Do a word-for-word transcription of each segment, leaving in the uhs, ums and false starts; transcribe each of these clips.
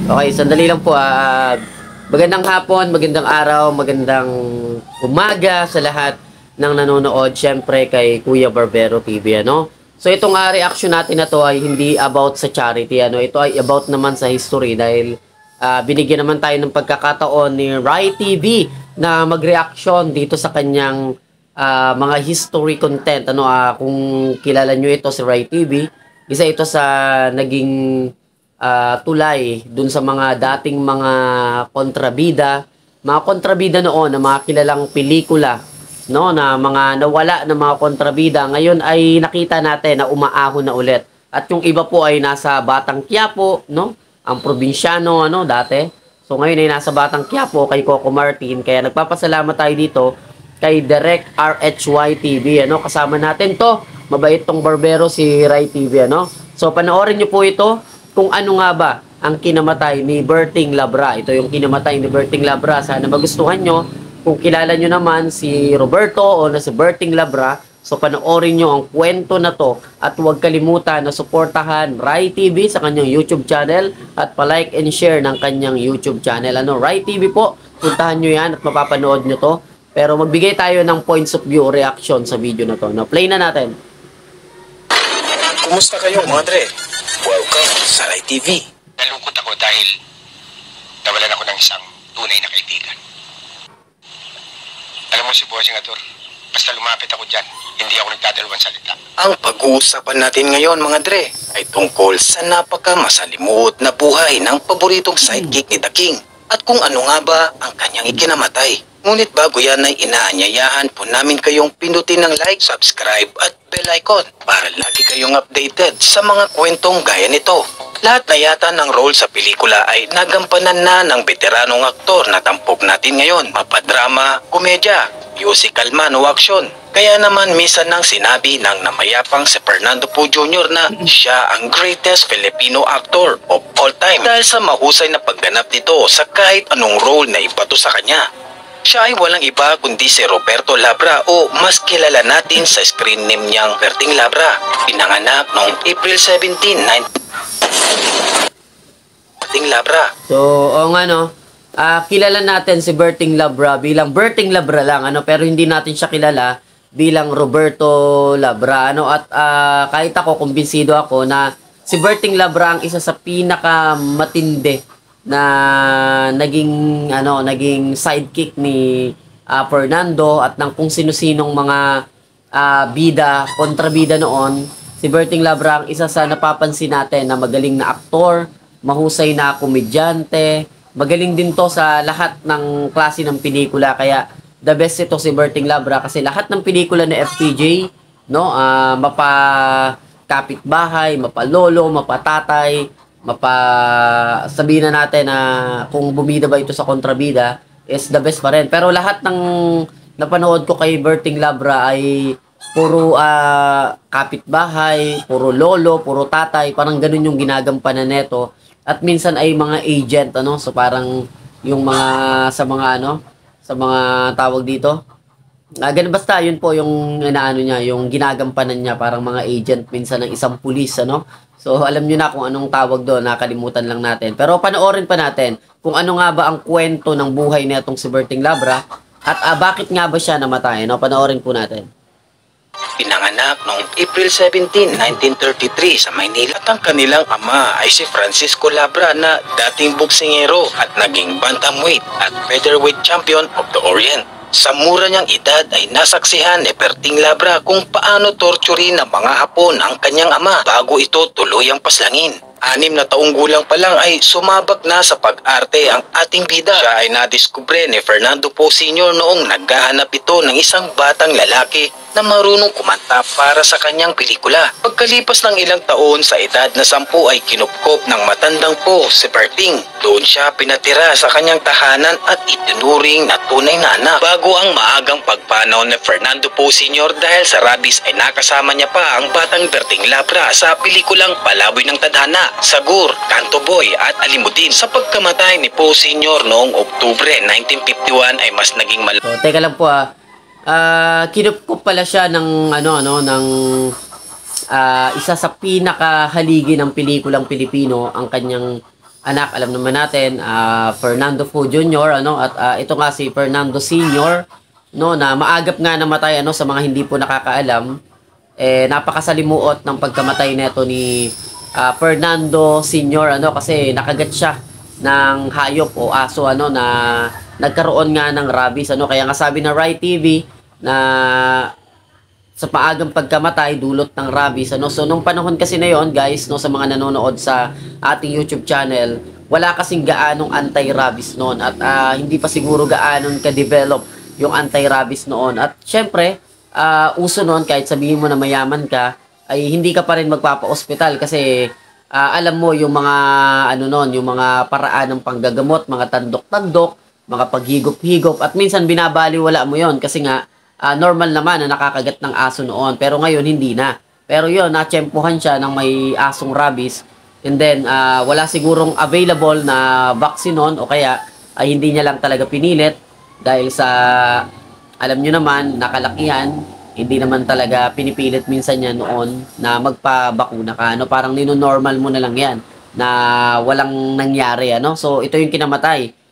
Okay, sandali lang po. ah magandang hapon, magandang araw, magandang umaga sa lahat ng nanonood. Siyempre kay Kuya Barbero T V, ano? So itong uh, reaction natin na to ay hindi about sa charity, ano? Ito ay about naman sa history dahil uh, binigyan naman tayo ng pagkakataon ni Rai T V na mag-reaction dito sa kanyang uh, mga history content. Ano, uh, kung kilala nyo ito si Rai T V, isa ito sa naging uh, tulay dun sa mga dating mga kontrabida, mga kontrabida noon na mga kilalang pelikula, no, na mga nawala na mga kontrabida ngayon ay nakita natin na umaahon na ulit. At yung iba po ay nasa Batang Quiapo, no, ang probinsyano, ano, dati. So ngayon ay nasa Batang Quiapo kay Coco Martin. Kaya nagpapasalamat tayo dito kay Direct R H Y T V, ano, kasama natin to. Mabait tong barbero si Rai T V, ano. So panoorin niyo po ito kung ano nga ba ang kinamatay ni Berting Labra. Ito yung kinamatay ni Berting Labra. Sana magustuhan nyo. Kung kilala nyo naman si Roberto o na si Berting Labra, so panoorin nyo ang kwento na to at huwag kalimutan na suportahan Rai T V sa kanyang YouTube channel at palike and share ng kanyang YouTube channel. Ano, Rai T V po, puntahan nyo yan at mapapanood nyo to. Pero magbigay tayo ng points of view o reaction sa video na to. Now, play na natin. Kumusta kayo, mga dre? Welcome sa Rai T V. Nalungkot ako dahil nawalan ako ng isang tunay na kaibigan. Alam mo si Bossing Ador, basta lumapit ako dyan, hindi ako nagdadalawang salita. Ang pag-uusapan natin ngayon, mga dre, ay tungkol sa napaka-masalimuot na buhay ng paboritong sidekick ni The King at kung ano nga ba ang kanyang ikinamatay. Ngunit bago yan ay inaanyayahan po namin kayong pindutin ng like, subscribe at bell icon para lagi kayong updated sa mga kwentong gaya nito. Lahat na yata ng role sa pelikula ay nagampanan na ng veteranong aktor na tampok natin ngayon. Mapadrama, komedya, musical man o action. Kaya naman minsan nang sinabi ng namayapang si Fernando Poe Junior na siya ang greatest Filipino actor of all time dahil sa mahusay na pagganap nito sa kahit anong role na ibato sa kanya. Siya ay walang iba kundi si Roberto Labra o mas kilala natin sa screen name niyang Berting Labra. Pinanganak noong April seventeenth, Berting Labra. So, o nga no, uh, kilala natin si Berting Labra bilang Berting Labra lang, ano, pero hindi natin siya kilala bilang Roberto Labra, ano, at uh, kahit ako, kumbinsido ako na si Berting Labra ang isa sa pinaka matindi na naging ano naging sidekick ni uh, Fernando at ng kung sino-sinong mga uh, bida, kontrabida noon. Si Berting Labra ang isa sa napapansin natin na magaling na aktor, mahusay na komedyante, magaling din to sa lahat ng klase ng pelikula. Kaya the best ito si Berting Labra kasi lahat ng pelikula ni F T J, no, uh, mapa kapitbahay, mapalolo, mapatatay, mapa sabihin na natin na kung bumida ba ito sa kontrabida is the best pa rin. Pero lahat ng napanood ko kay Berting Labra ay puro uh, kapitbahay, puro lolo, puro tatay, parang ganun yung ginagampanan neto. At minsan ay mga agent, ano, so parang yung mga sa mga ano, sa mga tawag dito. Uh, ganun basta yun po yung inaano niya, yung ginagampanan niya, parang mga agent minsan ng isang pulis, ano. So, alam nyo na kung anong tawag doon, nakalimutan lang natin. Pero panoorin pa natin kung ano nga ba ang kwento ng buhay na itong si Berting Labra at uh, bakit nga ba siya namatay. No? Panoorin po natin. Pinanganak noong April seventeenth, nineteen thirty-three sa Maynila at ang kanilang ama ay si Francisco Labra na dating boksingero at naging bantamweight at featherweight champion of the Orient. Sa mura niyang edad ay nasaksihan ni Berting Labra kung paano torturin ng mga Hapon ang kanyang ama bago ito tuluyang paslangin. Anim na taong gulang pa lang ay sumabak na sa pag-arte ang ating bida. Siya ay nadiskubre ni Fernando Poe Senior noong naghahanap ito ng isang batang lalaki na marunong kumanta para sa kanyang pelikula. Pagkalipas ng ilang taon sa edad na sampu ay kinupkop ng matandang Poe si Berting. Doon siya pinatira sa kanyang tahanan at itinuring na tunay na anak. Bago ang maagang pagpanaw ni Fernando Poe Senior dahil sa rabies ay nakasama niya pa ang batang Berting Labra sa pelikulang Palaboy ng Tadhana, Sagur, Kanto Boy at Alimudin. Sa pagkamatay ni Poe Senior noong Oktubre nineteen fifty-one ay mas naging mal... So, teka lang po ah. Uh, kinupkup pala siya ng ano ano ng uh, isa sa pinakahaligi ng pelikulang Pilipino ang kanyang anak, alam naman natin, uh, Fernando Fu Junior, ano, at uh, ito nga si Fernando Senior, no, na maagap nga namatay, ano, sa mga hindi po nakakaalam, eh, napakasalimuot ng pagkamatay nito ni uh, Fernando Senior, ano, kasi nakagat siya ng hayop o aso, ano, na nagkaroon nga ng rabies, ano, kaya nga sabi na Rai T V na sa maagang pagkamatay dulot ng rabies, ano. So nung panahon kasi na yon, guys, no, sa mga nanonood sa ating YouTube channel, wala kasing gaanong anti-rabies noon at uh, hindi pa siguro gaanong ka-develop yung anti-rabies noon. At syempre, uh, uso noon kahit sabihin mo na mayaman ka, ay hindi ka pa rin magpapa-ospital kasi uh, alam mo yung mga ano noon, yung mga paraan ng panggagamot, mga tandok-tandok, mga paghigop-higop, at minsan binabaliwala mo yon kasi nga Uh, normal naman na nakakagat ng aso noon, pero ngayon hindi na. Pero yun, natsyempohan siya ng may asong rabies, and then uh, wala sigurong available na vaccine noon, o kaya ay hindi niya lang talaga pinilit dahil sa, alam nyo naman, nakalakihan, hindi naman talaga pinipilit minsan yan noon na magpabakuna ka, ano, parang nino-normal mo na lang yan na walang nangyari, ano. So ito yung kinamatay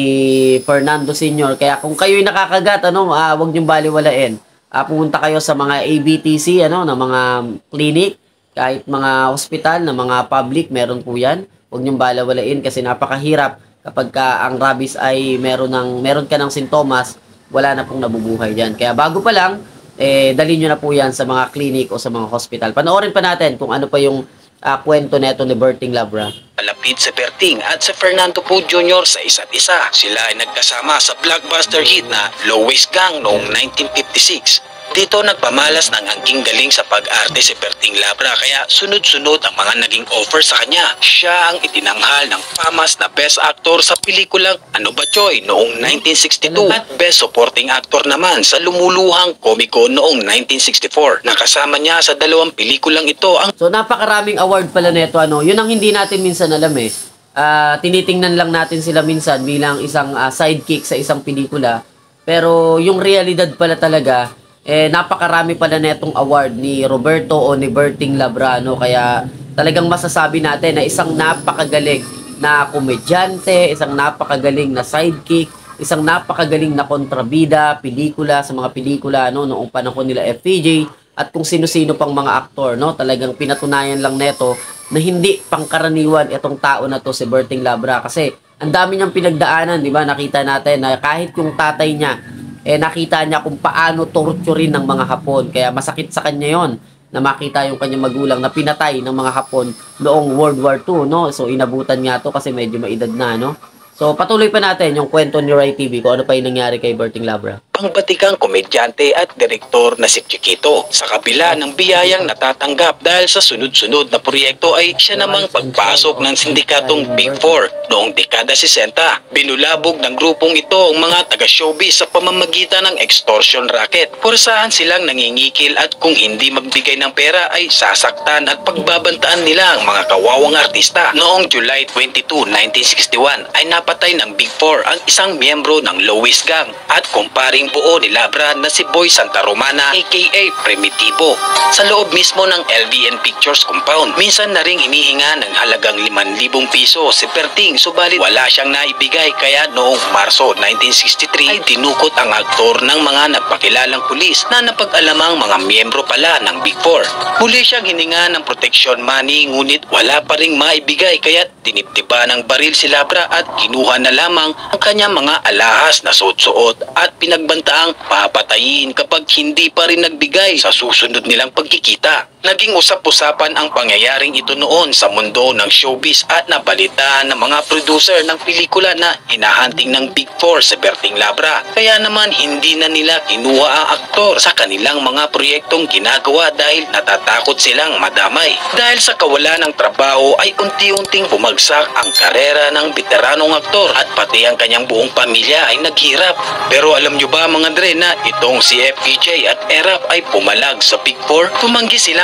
ni Fernando Senior. Kaya kung kayo'y nakakagat, ano, uh, huwag niyong baliwalain. Uh, pumunta kayo sa mga A B T C, ano, na mga clinic, kahit mga hospital, na mga public, meron po yan. Huwag niyong baliwalain kasi napakahirap kapag ka ang rabies ay meron, ng, meron ka ng sintomas, wala na pong nabubuhay dyan. Kaya bago pa lang, eh, dalhin nyo na po yan sa mga clinic o sa mga hospital. Panoorin pa natin kung ano pa yung uh, kwento neto ni Berting Labra. Malapit sa Berting at sa Fernando Fu Junior sa isa't isa. Sila ay nagkasama sa blockbuster hit na Lois Gang noong nineteen fifty-six. Dito nagpamalas ng angking galing sa pag-arte si Berting Labra kaya sunod-sunod ang mga naging offer sa kanya. Siya ang itinanghal ng famas na Best Actor sa pelikulang Ano Ba Choy noong nineteen sixty-two at Best Supporting Actor naman sa lumuluhang komiko noong nineteen sixty-four. Nakasama niya sa dalawang pelikulang ito ang... So napakaraming award pala nito, ano. Yun ang hindi natin minsan alam eh. Uh, tinitingnan lang natin sila minsan bilang isang uh, sidekick sa isang pelikula. Pero yung realidad pala talaga, eh napakarami pala netong award ni Roberto o ni Berting Labrano, kaya talagang masasabi natin na isang napakagaling na komedyante, isang napakagaling na sidekick, isang napakagaling na kontrabida, pelikula sa mga pelikula, no, noong panahon nila F P J at kung sino-sino pang mga aktor, no. Talagang pinatunayan lang neto na hindi pangkaraniwan itong tao na to si Berting Labra kasi ang dami niyang pinagdaanan, di ba? Nakita natin na kahit yung tatay niya, eh nakita niya kung paano torturin ng mga Hapon. Kaya masakit sa kanya yon na makita yung kanyang magulang na pinatay ng mga Hapon noong World War Two, no? So inabutan nga to kasi medyo maedad na, no? So patuloy pa natin yung kwento ni Rai T V kung ano pa yung nangyari kay Berting Labra. Pangbatikang komedyante at direktor na si Chiquito. Sa kabila ng biyayang natatanggap dahil sa sunod-sunod na proyekto ay siya namang pagpasok ng sindikatong Big Four noong dekada sesenta. Binulabog ng grupong ito ang mga taga-showbiz sa pamamagitan ng extortion racket. Kursahan silang nangingikil at kung hindi magbigay ng pera ay sasaktan at pagbabantaan nila ang mga kawawang artista. Noong July twenty-second, nineteen sixty-one ay napatay ng Big Four ang isang miyembro ng Lois Gang at kumparing buo ni Labra na si Boy Santa Romana aka Primitivo sa loob mismo ng L V N Pictures compound. Minsan na ring hinihinga ng halagang limang libong piso si Berting subalit wala siyang naibigay kaya noong Marso nineteen sixty-three ay dinukot ang aktor ng mga nagpakilalang pulis na napag-alamang mga miyembro pala ng Big Four. Huli siyang hininga ng protection money ngunit wala pa ring maibigay kaya dinibdiba ng baril si Labra at kinuha na lamang ang kanyang mga alahas na suot-suot at pinagbantaang papatayin kapag hindi pa rin nagbigay sa susunod nilang pagkikita. Naging usap-usapan ang pangyayaring ito noon sa mundo ng showbiz at napalitan ng mga producer ng pelikula na hinahunting ng Big Four si Berting Labra. Kaya naman hindi na nila kinuha ang aktor sa kanilang mga proyektong ginagawa dahil natatakot silang madamay. Dahil sa kawalan ng trabaho ay unti-unting bumagsak ang karera ng veteranong aktor at pati ang kanyang buong pamilya ay naghirap. Pero alam nyo ba mga dre na itong si F P J at Erap ay pumalag sa Big Four? Tumanggi silang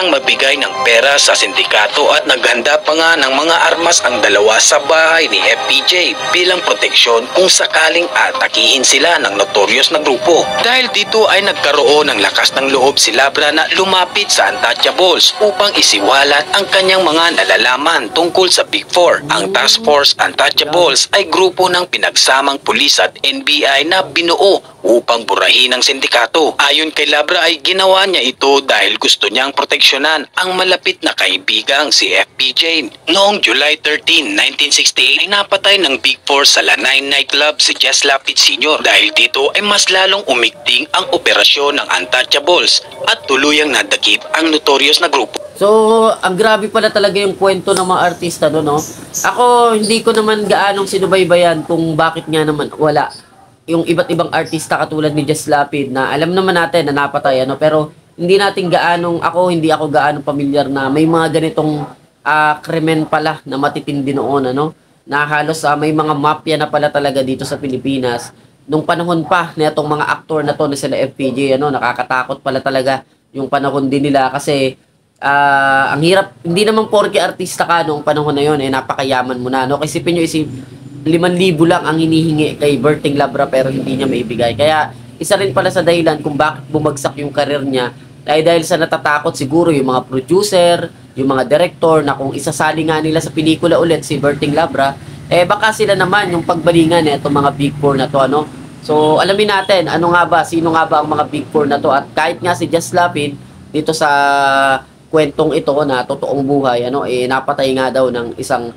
nang mabigay ng pera sa sindikato at naghanda pa nga ng mga armas ang dalawa sa bahay ni F P J bilang proteksyon kung sakaling atakihin sila ng notorious na grupo. Dahil dito ay nagkaroon ng lakas ng loob si Labra na lumapit sa Untouchables upang isiwalat ang kanyang mga nalalaman tungkol sa Big Four. Ang Task Force Untouchables ay grupo ng pinagsamang pulis at N B I na binuo upang burahin ang sindikato. Ayon kay Labra ay ginawa niya ito dahil gusto niyang proteksyonan ang malapit na kaibigang si F P J. Noong July thirteenth, nineteen sixty-eight ay napatay ng Big Four sa Lanai nightclub si Jess Lapid Senior Dahil dito ay mas lalong umigting ang operasyon ng Untouchables at tuluyang nadakip ang notorious na grupo. So, ang grabe pala talaga yung kwento ng mga artista no, no? Ako, hindi ko naman gaanong sinubaybayan kung bakit nga naman wala yung iba't ibang artista katulad ni Jess Lapid na alam naman natin na napatay, ano? Pero hindi natin gaanong, ako, hindi ako gaanong pamilyar na may mga ganitong uh, krimen pala na matitindi noon, ano? Na halos uh, may mga mafia na pala talaga dito sa Pilipinas. Nung panahon pa na itong mga aktor na to na sila F P J, ano? Nakakatakot pala talaga yung panahon din nila kasi uh, ang hirap, hindi naman porke artista ka noong panahon na yun, eh, napakayaman mo na, no? Kasi pinyo isip, limang libo lang ang hinihingi kay Berting Labra pero hindi niya maibigay. Kaya isa rin pala sa dahilan kung bakit bumagsak yung karir niya ay dahil sa natatakot siguro yung mga producer, yung mga director na kung isasali nga nila sa pelikula ulit si Berting Labra, eh baka sila naman yung pagbalingan eh, itong mga Big Four na to, ano? So alamin natin, ano nga ba, sino nga ba ang mga Big Four na to at kahit nga si Jess Lapid dito sa kwentong ito na totoong buhay, ano, eh napatay nga daw ng isang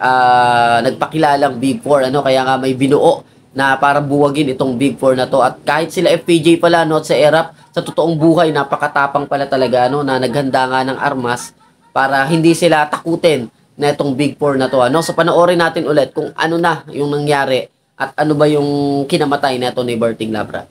Uh, nagpakilalang Big Four, ano, kaya nga may binuo na para buwagin itong Big Four na to at kahit sila F P J pala, no, at sa Erap sa totoong buhay napakatapang pala talaga, no, na naghanda nga ng armas para hindi sila takutin na itong Big Four na to, ano. So panoorin natin ulit kung ano na yung nangyari at ano ba yung kinamatay na ito ni Berting Labra.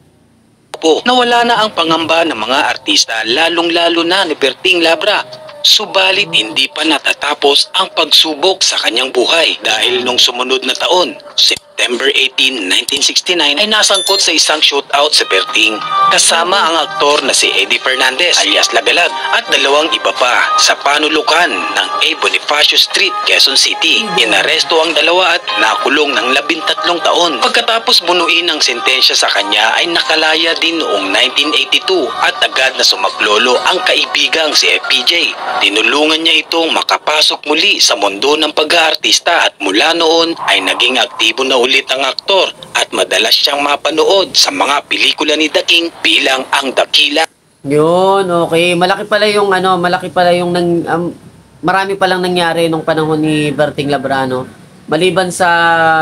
Nawala na ang pangamba ng mga artista, lalong-lalo na ni Berting Labra. Subalit hindi pa natatapos ang pagsubok sa kanyang buhay dahil nung sumunod na taon, September eighteenth, nineteen sixty-nine ay nasangkot sa isang shootout sa Berting kasama ang aktor na si Eddie Fernandez alias Lagalag at dalawang iba pa sa panulukan ng A. Bonifacio Street, Quezon City. Inaresto ang dalawa at nakulong ng labintatlong taon. Pagkatapos bunuin ang sentensya sa kanya ay nakalaya din noong nineteen eighty-two at agad na sumaklolo ang kaibigang si F P J. Tinulungan niya itong makapasok muli sa mundo ng pag-aartista at mula noon ay naging aktibo na ulit ang aktor at madalas siyang mapanood sa mga pelikula ni The King bilang ang dakila. Yun, okay. Malaki pala yung ano, malaki pala yung nang, um, marami palang nangyari nung panahon ni Berting Labrano. Maliban sa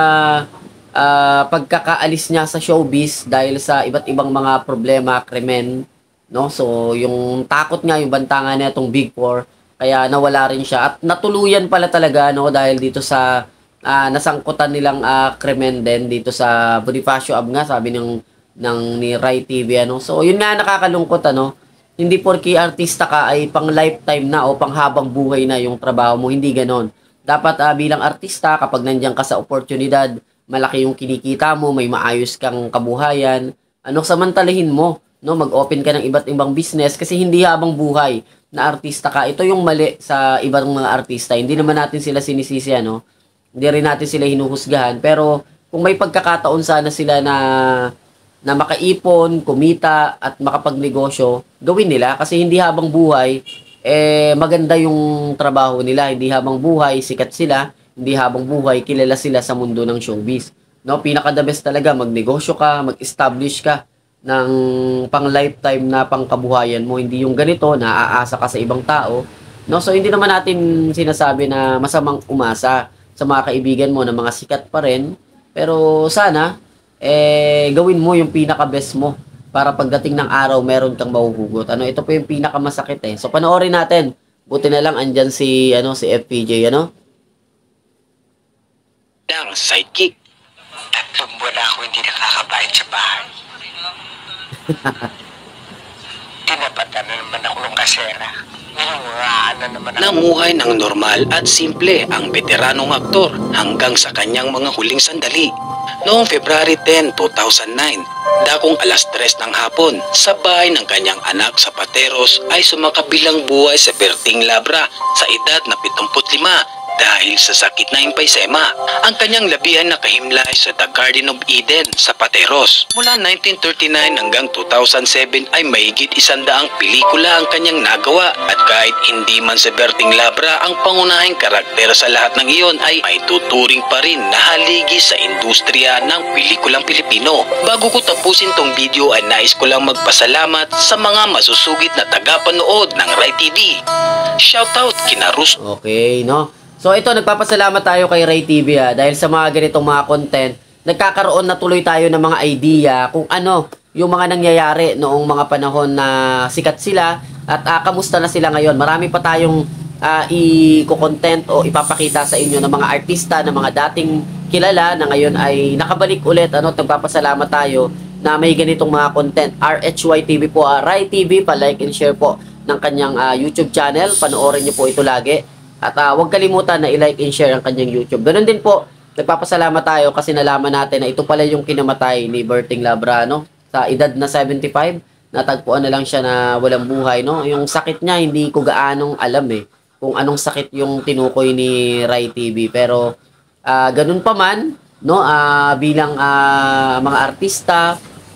uh, pagkakaalis niya sa showbiz dahil sa iba't ibang mga problema, krimen, no? So, yung takot nga, yung bantangan niya itong Big Four, kaya nawala rin siya. At natuluyan pala talaga, no, dahil dito sa uh, nasangkutan nilang uh, krimen din dito sa Bonifacio Ab nga, sabi ng, ng ni Rai T V, ano. So, yun nga nakakalungkot, ano. Hindi porke artista ka ay pang lifetime na o pang habang buhay na yung trabaho mo. Hindi ganon. Dapat uh, bilang artista, kapag nandiyan ka sa oportunidad, malaki yung kinikita mo, may maayos kang kabuhayan, ano, samantalahin mo, no, mag-open ka ng iba't ibang business kasi hindi habang buhay na artista ka. Ito yung mali sa ibang mga artista. Hindi naman natin sila sinisisi, ano. Hindi rin natin sila hinuhusgahan. Pero kung may pagkakataon sana sila na na makaipon, kumita at makapagnegosyo, gawin nila kasi hindi habang buhay eh maganda yung trabaho nila. Hindi habang buhay sikat sila, hindi habang buhay kilala sila sa mundo ng showbiz. No, pinaka the best talaga magnegosyo ka, mag-establish ka ng pang lifetime na pangkabuhayan mo, hindi yung ganito na aasa ka sa ibang tao, no? So hindi naman natin sinasabi na masamang umasa sa mga kaibigan mo na mga sikat pa rin, pero sana eh gawin mo yung pinaka best mo para pagdating ng araw meron kang mahuhugot. Ano, ito po yung pinaka masakit eh. So panoorin natin. Buti na lang andyan si ano si F P J, ano? Ang sidekick. Tatlong buwan na ako hindi nakakabayad sa bahay. Tinapatan na naman ako ng kasera. Nangungaan na naman ako. Namuhay ng normal at simple ang veteranong aktor hanggang sa kanyang mga huling sandali. Noong February ten, two thousand nine, dakong alas tres ng hapon, sa bahay ng kanyang anak sa Pateros ay sumakabilang buhay sa Berting Labra sa edad na pitungput lima dahil sa sakit na emphysema. Ang kanyang labihan nakahimlay sa The Garden of Eden sa Pateros. Mula nineteen thirty-nine hanggang two thousand seven ay mahigit isandaang pelikula ang kanyang nagawa at kahit hindi man si Berting Labra ang pangunahing karakter sa lahat ng iyon ay may tuturing pa rin na haligi sa industriya ng pelikulang Pilipino. Bago ko tapusin tong video ay nais ko lang magpasalamat sa mga masusugid na tagapanood ng Rai T V. Shoutout kina Rus. Okay, no? So ito, nagpapasalamat tayo kay Rai T V ha, dahil sa mga ganitong mga content, nagkakaroon na tuloy tayo ng mga idea kung ano yung mga nangyayari noong mga panahon na sikat sila at uh, kamusta na sila ngayon. Marami pa tayong uh, i-content o ipapakita sa inyo ng mga artista na mga dating kilala na ngayon ay nakabalik ulit. Ano, nagpapasalamat tayo na may ganitong mga content. R H Y T V po, uh, Rai T V, pa-like and share po ng kanyang uh, YouTube channel. Panoorin niyo po ito lagi. At uh, huwag kalimutan na i-like and share ang kanyang YouTube. Ganun din po, nagpapasalamat tayo kasi nalaman natin na ito pala yung kinamatay ni Berting Labra, no? Sa edad na seventy-five, natagpuan na lang siya na walang buhay, no? Yung sakit niya, hindi ko gaanong alam eh, kung anong sakit yung tinukoy ni Rai T V. Pero, uh, ganun pa man, no? Uh, bilang uh, mga artista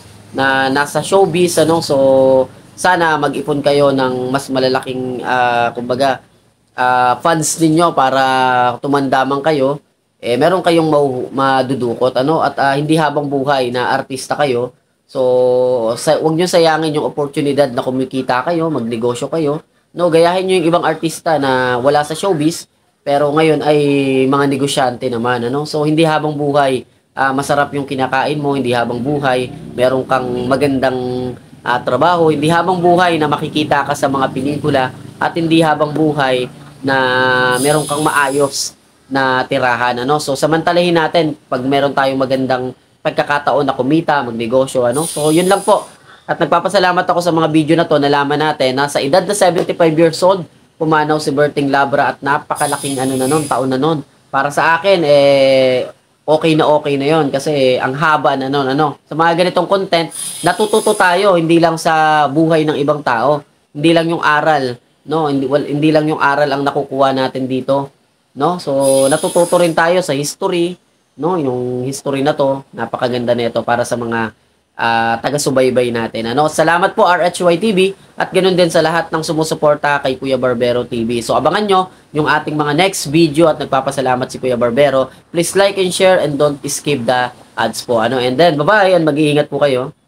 na nasa showbiz, ano? So, sana mag-ipon kayo ng mas malalaking, uh, kumbaga, Uh, funds ninyo para tumandaman kayo, eh meron kayong mau madudukot, ano, at uh, hindi habang buhay na artista kayo. So sa, wag niyo sayangin yung oportunidad na kumikita kayo, magnegosyo kayo, no? Gayahin niyo yung ibang artista na wala sa showbiz pero ngayon ay mga negosyante naman, ano? So hindi habang buhay uh, masarap yung kinakain mo, hindi habang buhay meron kang magandang uh, trabaho, hindi habang buhay na makikita ka sa mga pelikula, at hindi habang buhay na meron kang maayos na tirahan, ano. So samantalahin natin pag meron tayong magandang pagkakataon na kumita, magnegosyo, ano. So yun lang po. At nagpapasalamat ako sa mga video na to, nalaman natin na sa edad na seventy-five years old pumanaw si Berting Labra at napakalaking ano na nun, taon na nun. Para sa akin eh okay na okay na yon kasi ang haba na nun, ano. Sa mga ganitong content, natututo tayo hindi lang sa buhay ng ibang tao, hindi lang yung aral, no, hindi well, hindi lang yung aral ang nakukuha natin dito, no. So natututo rin tayo sa history, no, yung history na to, napakaganda nito para sa mga uh, taga-subaybay natin, ano. Salamat po R H Y T V at ganoon din sa lahat ng sumusuporta kay Kuya Barbero T V. So abangan nyo yung ating mga next video at nagpapasalamat si Kuya Barbero. Please like and share and don't skip the ads po, ano. And then bye bye and mag-iingat po kayo.